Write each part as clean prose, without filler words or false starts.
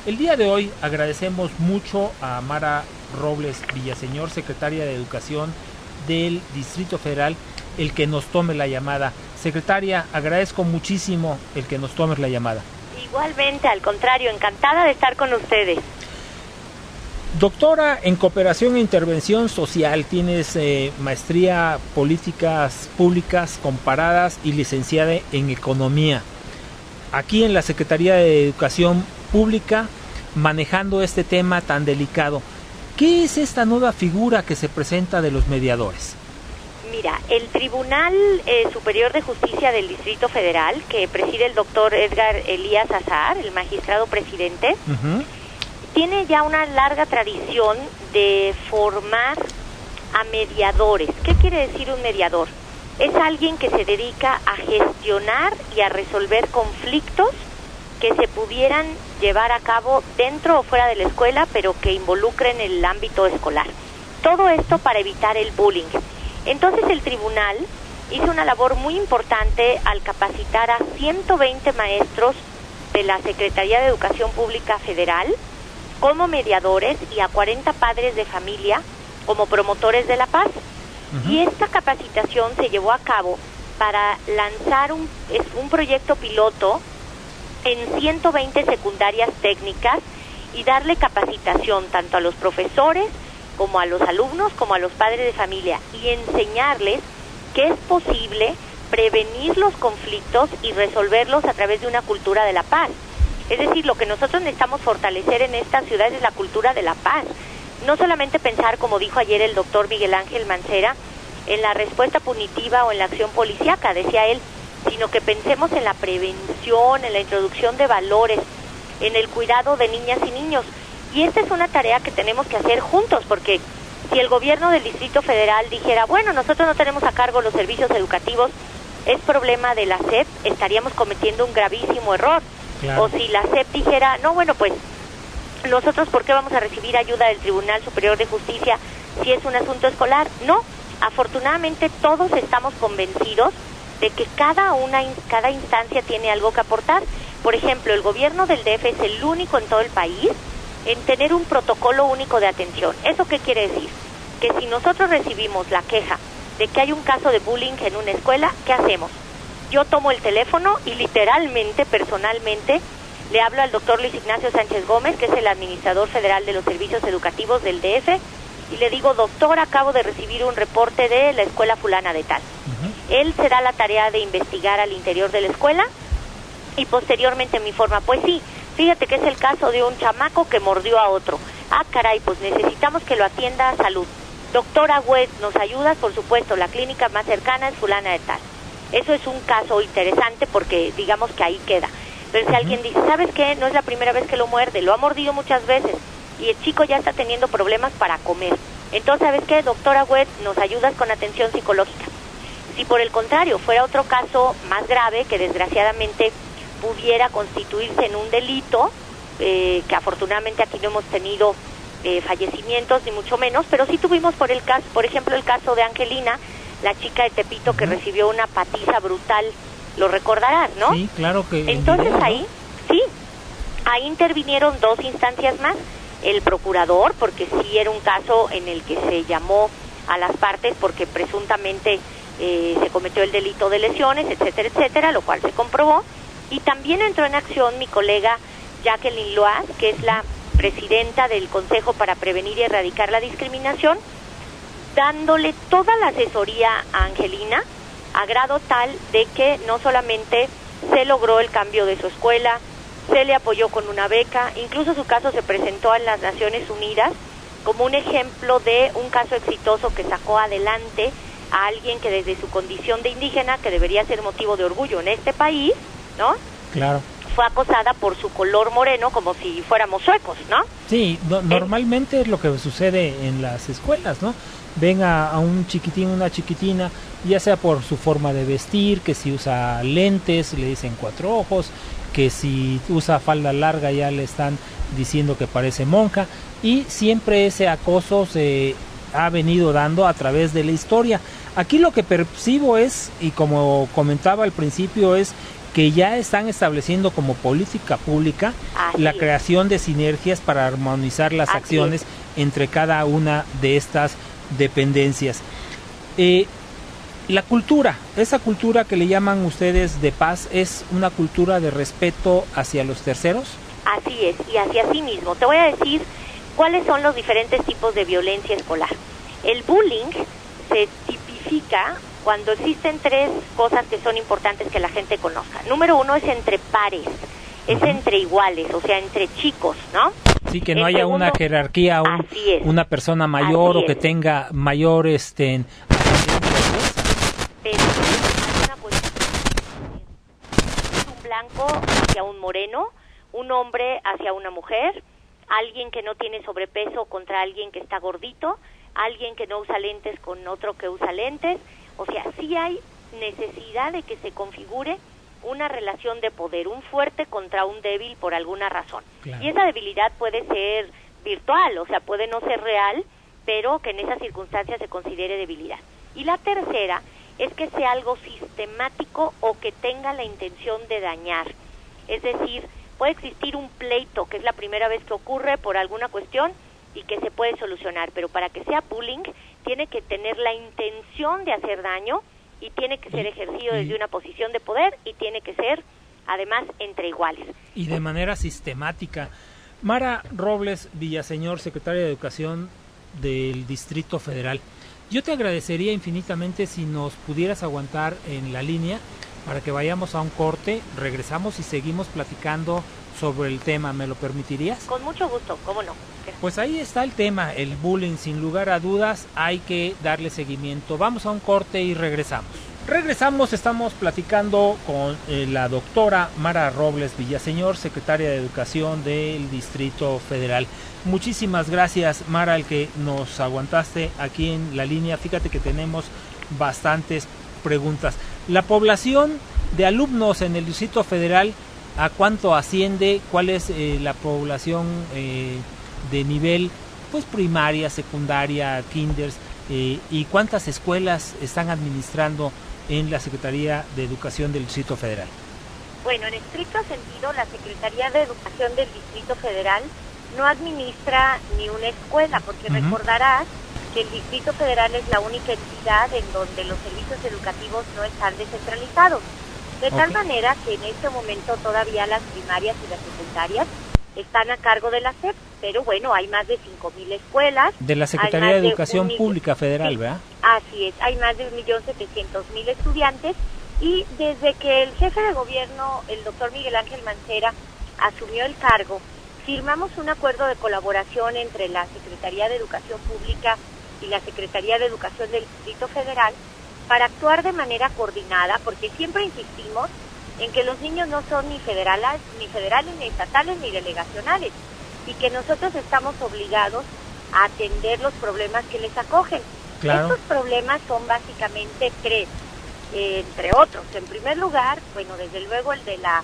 El día de hoy agradecemos mucho a Mara Robles Villaseñor, secretaria de Educación del Distrito Federal, el que nos tome la llamada. Secretaria, agradezco muchísimo el que nos tomes la llamada. Igualmente, al contrario, encantada de estar con ustedes. Doctora en Cooperación e Intervención Social, tienes maestría Políticas Públicas Comparadas y licenciada en Economía. Aquí en la Secretaría de Educación Pública, manejando este tema tan delicado. ¿Qué es esta nueva figura que se presenta de los mediadores? Mira, el Tribunal Superior de Justicia del Distrito Federal, que preside el doctor Edgar Elías Azar, el magistrado presidente, tiene ya una larga tradición de formar a mediadores. ¿Qué quiere decir un mediador? Es alguien que se dedica a gestionar y a resolver conflictos que se pudieran llevar a cabo dentro o fuera de la escuela, pero que involucren el ámbito escolar. Todo esto para evitar el bullying. Entonces el tribunal hizo una labor muy importante al capacitar a 120 maestros de la Secretaría de Educación Pública Federal como mediadores y a 40 padres de familia como promotores de la paz. Y esta capacitación se llevó a cabo para lanzar un proyecto piloto en 120 secundarias técnicas y darle capacitación tanto a los profesores como a los alumnos, como a los padres de familia, y enseñarles que es posible prevenir los conflictos y resolverlos a través de una cultura de la paz. Es decir, lo que nosotros necesitamos fortalecer en esta ciudad es la cultura de la paz. No solamente pensar, como dijo ayer el doctor Miguel Ángel Mancera, en la respuesta punitiva o en la acción policíaca, decía él, sino que pensemos en la prevención, en la introducción de valores, en el cuidado de niñas y niños. Y esta es una tarea que tenemos que hacer juntos, porque si el gobierno del Distrito Federal dijera, bueno, nosotros no tenemos a cargo los servicios educativos, es problema de la SEP, estaríamos cometiendo un gravísimo error. Claro. O si la SEP dijera, no, bueno, pues nosotros, ¿por qué vamos a recibir ayuda del Tribunal Superior de Justicia si es un asunto escolar? No, afortunadamente todos estamos convencidos de que cada instancia tiene algo que aportar. Por ejemplo, el gobierno del DF es el único en todo el país en tener un protocolo único de atención. ¿Eso qué quiere decir? Que si nosotros recibimos la queja de que hay un caso de bullying en una escuela, ¿qué hacemos? Yo tomo el teléfono y literalmente, personalmente, le hablo al doctor Luis Ignacio Sánchez Gómez, que es el administrador federal de los servicios educativos del DF, y le digo, doctor, acabo de recibir un reporte de la escuela fulana de tal. Él se da la tarea de investigar al interior de la escuela y posteriormente me informa, pues sí, fíjate que es el caso de un chamaco que mordió a otro. Ah, caray, pues necesitamos que lo atienda a salud. Doctora West, ¿nos ayudas? Por supuesto, la clínica más cercana es fulana de tal. Eso es un caso interesante porque digamos que ahí queda. Pero si alguien dice, ¿sabes qué? No es la primera vez que lo muerde, lo ha mordido muchas veces y el chico ya está teniendo problemas para comer. Entonces, ¿sabes qué? Doctora West, ¿nos ayudas con atención psicológica? Si por el contrario fuera otro caso más grave que desgraciadamente pudiera constituirse en un delito, que afortunadamente aquí no hemos tenido fallecimientos ni mucho menos, pero sí tuvimos por ejemplo el caso de Angelina, la chica de Tepito que recibió una patiza brutal, lo recordarás, ¿no? Sí, claro que... Entonces video, ¿no? ahí intervinieron dos instancias más, el procurador, porque sí era un caso en el que se llamó a las partes porque presuntamente se cometió el delito de lesiones, etcétera, etcétera, lo cual se comprobó, y también entró en acción mi colega Jacqueline Loaz, que es la presidenta del Consejo para Prevenir y Erradicar la Discriminación, dándole toda la asesoría a Angelina, a grado tal de que no solamente se logró el cambio de su escuela, se le apoyó con una beca, incluso su caso se presentó en las Naciones Unidas como un ejemplo de un caso exitoso que sacó adelante a alguien que desde su condición de indígena, que debería ser motivo de orgullo en este país, ¿no? Claro. Fue acosada por su color moreno como si fuéramos suecos, ¿no? Sí, normalmente es lo que sucede en las escuelas, ¿no? Ven a un chiquitín, una chiquitina, ya sea por su forma de vestir, que si usa lentes, le dicen cuatro ojos, que si usa falda larga ya le están diciendo que parece monja, y siempre ese acoso se ha venido dando a través de la historia. Aquí lo que percibo es, y como comentaba al principio, es que ya están estableciendo como política pública la creación de sinergias para armonizar las acciones entre cada una de estas dependencias. La cultura, esa cultura que le llaman ustedes de paz, ¿es una cultura de respeto hacia los terceros? Así es, y hacia sí mismo. Te voy a decir cuáles son los diferentes tipos de violencia escolar. El bullying se tipifica cuando existen 3 cosas que son importantes que la gente conozca. Número 1 es entre pares, es entre iguales, o sea, entre chicos, ¿no? Sí, que no haya una jerarquía, una persona mayor o que tenga mayor pero es un blanco hacia un moreno, un hombre hacia una mujer, alguien que no tiene sobrepeso contra alguien que está gordito, alguien que no usa lentes con otro que usa lentes. O sea, sí hay necesidad de que se configure una relación de poder, un fuerte contra un débil por alguna razón. Claro. Y esa debilidad puede ser virtual, o sea, puede no ser real, pero que en esas circunstancias se considere debilidad. Y la tercera es que sea algo sistemático o que tenga la intención de dañar. Es decir, puede existir un pleito, que es la primera vez que ocurre por alguna cuestión y que se puede solucionar, pero para que sea bullying tiene que tener la intención de hacer daño y tiene que ser ejercido desde una posición de poder y tiene que ser, además, entre iguales. Y de manera sistemática. Mara Robles Villaseñor, secretaria de Educación del Distrito Federal, yo te agradecería infinitamente si nos pudieras aguantar en la línea para que vayamos a un corte, regresamos y seguimos platicando sobre el tema. ¿Me lo permitirías? Con mucho gusto, ¿cómo no? Pues ahí está el tema, el bullying, sin lugar a dudas, hay que darle seguimiento. Vamos a un corte y regresamos. Estamos platicando con la doctora Mara Robles Villaseñor, secretaria de Educación del Distrito Federal. Muchísimas gracias, Mara, el que nos aguantaste aquí en la línea. Fíjate que tenemos bastantes preguntas. La población de alumnos en el Distrito Federal, ¿a cuánto asciende? ¿Cuál es la población de nivel pues primaria, secundaria, kinders, y cuántas escuelas están administrando en la Secretaría de Educación del Distrito Federal? Bueno, en estricto sentido, la Secretaría de Educación del Distrito Federal no administra ni una escuela, porque recordarás que el Distrito Federal es la única entidad en donde los servicios educativos no están descentralizados. De tal manera que en este momento todavía las primarias y las secundarias están a cargo de la SEP, pero bueno, hay más de 5,000 escuelas. De la Secretaría de Educación Pública Federal, ¿verdad? Así es, hay más de 1.700.000 estudiantes y desde que el jefe de gobierno, el doctor Miguel Ángel Mancera, asumió el cargo, firmamos un acuerdo de colaboración entre la Secretaría de Educación Pública y la Secretaría de Educación del Distrito Federal para actuar de manera coordinada, porque siempre insistimos en que los niños no son ni federales, ni estatales, ni delegacionales, y que nosotros estamos obligados a atender los problemas que les acogen. Claro. Estos problemas son básicamente 3, entre otros. En primer lugar, bueno, desde luego el de la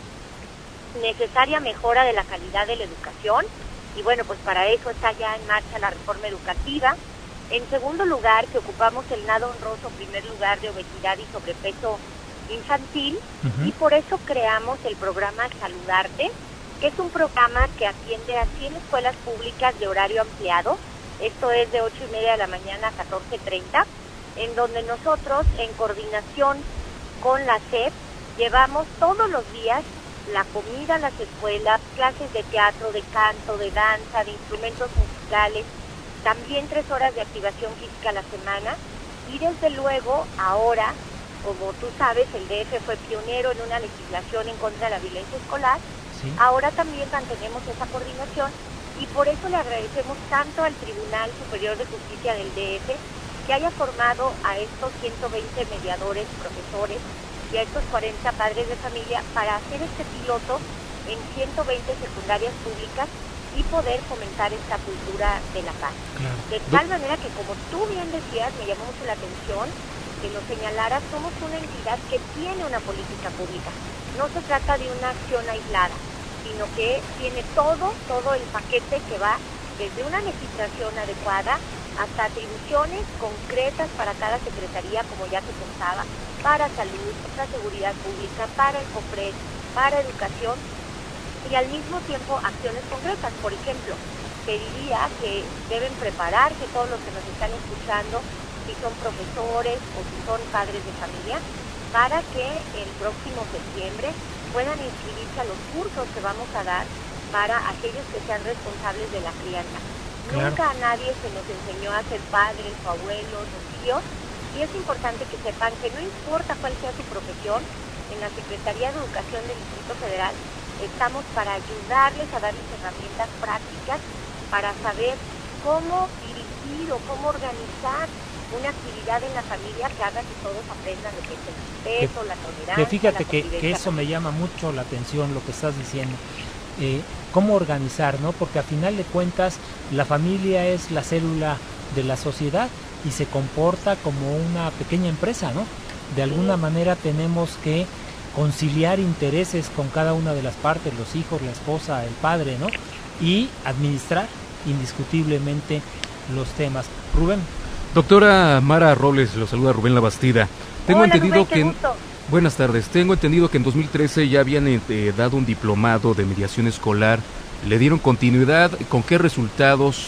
necesaria mejora de la calidad de la educación, y bueno, pues para eso está ya en marcha la reforma educativa. En segundo lugar, que ocupamos el nada honroso primer lugar de obesidad y sobrepeso infantil, y por eso creamos el programa Saludarte, que es un programa que atiende a 100 escuelas públicas de horario ampliado, esto es de 8:30 de la mañana a 14:30, en donde nosotros, en coordinación con la SEP, llevamos todos los días la comida a las escuelas, clases de teatro, de canto, de danza, de instrumentos musicales, también 3 horas de activación física a la semana, y desde luego ahora, como tú sabes, el DF fue pionero en una legislación en contra de la violencia escolar. Sí. Ahora también mantenemos esa coordinación y por eso le agradecemos tanto al Tribunal Superior de Justicia del DF que haya formado a estos 120 mediadores, profesores y a estos 40 padres de familia para hacer este piloto en 120 secundarias públicas y poder fomentar esta cultura de la paz. Claro. De tal manera que, como tú bien decías, me llamó mucho la atención que lo señalaras, somos una entidad que tiene una política pública. No se trata de una acción aislada, sino que tiene todo el paquete que va desde una legislación adecuada, hasta atribuciones concretas para cada secretaría, como ya se contaba, para salud, para seguridad pública, para el COPRED, para educación, y al mismo tiempo acciones concretas. Por ejemplo, pediría que deben prepararse todos los que nos están escuchando, si son profesores o si son padres de familia, para que el próximo septiembre puedan inscribirse a los cursos que vamos a dar para aquellos que sean responsables de la crianza. Claro. Nunca a nadie se nos enseñó a ser padres o abuelos o tíos, y es importante que sepan que no importa cuál sea su profesión, en la Secretaría de Educación del Distrito Federal estamos para ayudarles a darles herramientas prácticas para saber cómo dirigir o cómo organizar una actividad en la familia que haga que todos aprendan lo que es el respeto, la tolerancia. Que fíjate que eso me llama mucho la atención, lo que estás diciendo. Cómo organizar, ¿no? Porque a final de cuentas la familia es la célula de la sociedad y se comporta como una pequeña empresa, ¿no? De alguna manera tenemos que conciliar intereses con cada una de las partes, los hijos, la esposa, el padre, ¿no? Y administrar indiscutiblemente los temas. Rubén. Doctora Mara Robles, lo saluda Rubén Labastida. Hola, Rubén, qué gusto. Buenas tardes. Tengo entendido que en 2013 ya habían dado un diplomado de mediación escolar. ¿Le dieron continuidad? ¿Con qué resultados?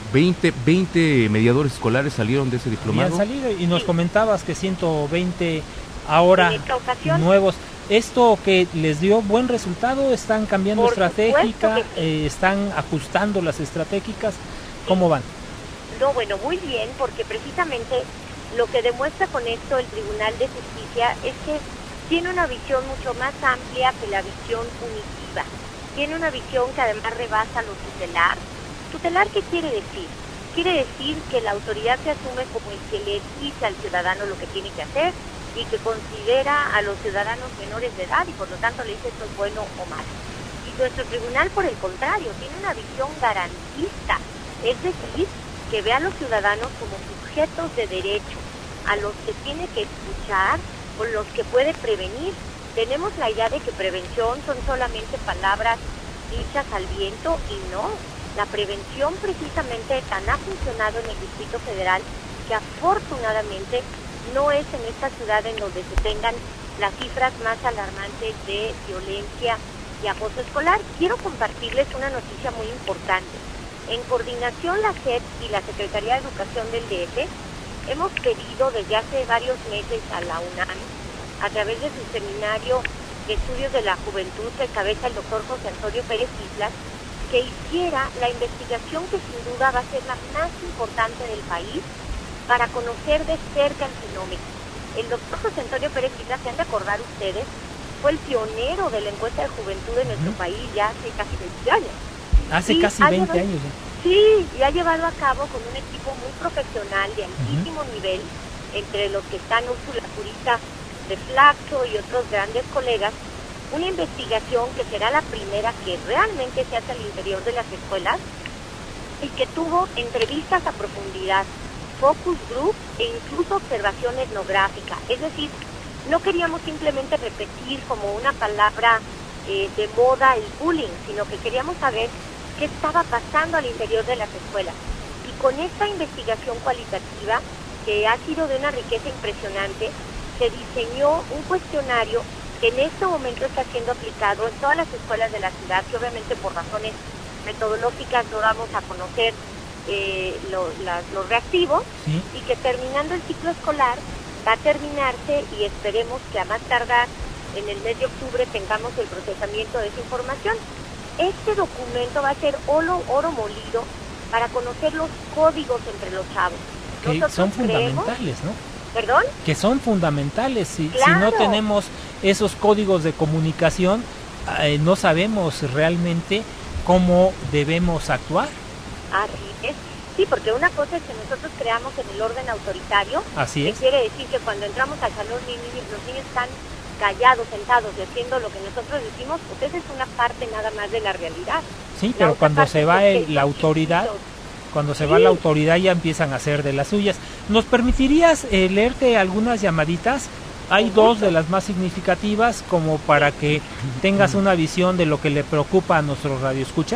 20 mediadores escolares salieron de ese diplomado. Habían salido y nos comentabas que 120 ahora nuevos. ¿Esto que les dio buen resultado? ¿Están cambiando estratégica? ¿Están ajustando las estratégicas? ¿Cómo van? No, bueno, muy bien, porque precisamente lo que demuestra con esto el Tribunal de Justicia es que tiene una visión mucho más amplia que la visión punitiva. Tiene una visión que además rebasa lo tutelar. ¿Tutelar qué quiere decir? Quiere decir que la autoridad se asume como el que le dice al ciudadano lo que tiene que hacer y que considera a los ciudadanos menores de edad y por lo tanto le dice esto es bueno o malo. Y nuestro tribunal, por el contrario, tiene una visión garantista, es decir, que ve a los ciudadanos como sujetos de derecho, a los que tiene que escuchar, con los que puede prevenir. Tenemos la idea de que prevención son solamente palabras dichas al viento y no. La prevención precisamente tan ha funcionado en el Distrito Federal que afortunadamente no es en esta ciudad en donde se tengan las cifras más alarmantes de violencia y acoso escolar. Quiero compartirles una noticia muy importante. En coordinación la SEP y la Secretaría de Educación del DF hemos pedido desde hace varios meses a la UNAM, a través de su seminario de estudios de la juventud que encabeza el doctor José Antonio Pérez Islas, que hiciera la investigación que sin duda va a ser la más importante del país para conocer de cerca el fenómeno. El doctor José Antonio Pérez Islas, se han de acordar ustedes, fue el pionero de la encuesta de juventud en nuestro país ya hace casi 20 años. Hace casi 20 años. Sí, y ha llevado a cabo con un equipo muy profesional de altísimo nivel, entre los que están Úrsula Zurita de Flaxo y otros grandes colegas, una investigación que será la primera que realmente se hace al interior de las escuelas y que tuvo entrevistas a profundidad, focus group e incluso observación etnográfica. Es decir, no queríamos simplemente repetir como una palabra de moda el bullying, sino que queríamos saber qué estaba pasando al interior de las escuelas. Y con esta investigación cualitativa, que ha sido de una riqueza impresionante, se diseñó un cuestionario que en este momento está siendo aplicado en todas las escuelas de la ciudad, que obviamente por razones metodológicas no damos a conocer los reactivos, ¿sí? Y que terminando el ciclo escolar va a terminarse y esperemos que a más tardar en el mes de octubre tengamos el procesamiento de esa información. Este documento va a ser oro molido para conocer los códigos entre los chavos. Que son fundamentales, ¿no? ¿Perdón? Que son fundamentales. Claro. Si no tenemos esos códigos de comunicación, no sabemos realmente cómo debemos actuar. Así es. Sí, porque una cosa es que nosotros creamos en el orden autoritario. Así es. Que quiere decir que cuando entramos al salón los niños están callados, sentados y haciendo lo que nosotros decimos, pues esa es una parte nada más de la realidad. Sí, pero cuando se va la autoridad, cuando se va la autoridad ya empiezan a hacer de las suyas. ¿Nos permitirías leerte algunas llamaditas? Hay dos de las más significativas como para que tengas una visión de lo que le preocupa a nuestro radioescucha.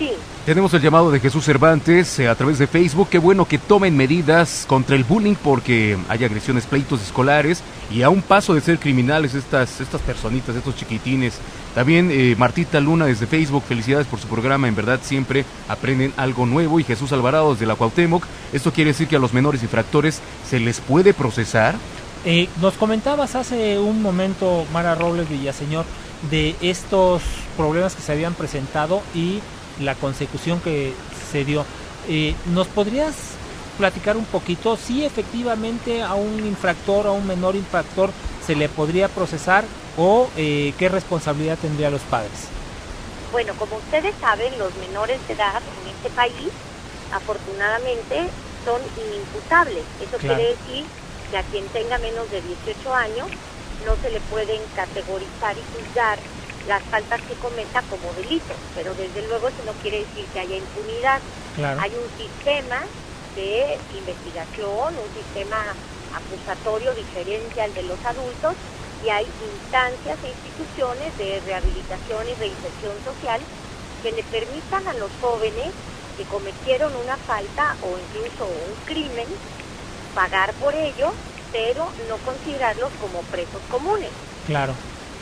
Sí. Tenemos el llamado de Jesús Cervantes a través de Facebook. Qué bueno que tomen medidas contra el bullying porque hay agresiones, pleitos escolares y a un paso de ser criminales estas personitas, estos chiquitines. También Martita Luna desde Facebook, felicidades por su programa, en verdad siempre aprenden algo nuevo. Y Jesús Alvarado desde la Cuauhtémoc, esto quiere decir que a los menores infractores se les puede procesar. Nos comentabas hace un momento, Mara Robles Villaseñor, de estos problemas que se habían presentado y la consecución que se dio. ¿Nos podrías platicar un poquito si efectivamente a un infractor, a un menor infractor, se le podría procesar o qué responsabilidad tendrían los padres? Bueno, como ustedes saben, los menores de edad en este país, afortunadamente, son inimputables. Eso Claro. quiere decir que a quien tenga menos de 18 años no se le pueden categorizar y juzgar las faltas que cometa como delitos, pero desde luego eso no quiere decir que haya impunidad. Claro. Hay un sistema de investigación, un sistema acusatorio diferente al de los adultos y hay instancias e instituciones de rehabilitación y reinserción social que le permitan a los jóvenes que cometieron una falta o incluso un crimen pagar por ello, pero no considerarlos como presos comunes. Claro.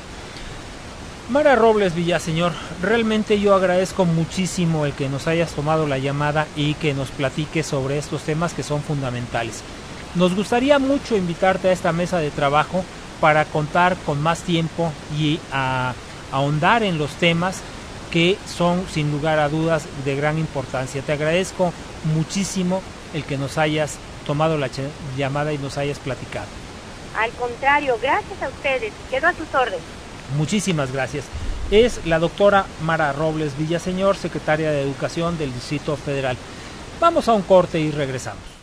Mara Robles Villaseñor, realmente yo agradezco muchísimo el que nos hayas tomado la llamada y que nos platiques sobre estos temas que son fundamentales. Nos gustaría mucho invitarte a esta mesa de trabajo para contar con más tiempo y a ahondar en los temas que son sin lugar a dudas de gran importancia. Te agradezco muchísimo el que nos hayas tomado la llamada y nos hayas platicado. Al contrario, gracias a ustedes, quedo a sus órdenes. Muchísimas gracias. Es la doctora Mara Robles Villaseñor, secretaria de Educación del Distrito Federal. Vamos a un corte y regresamos.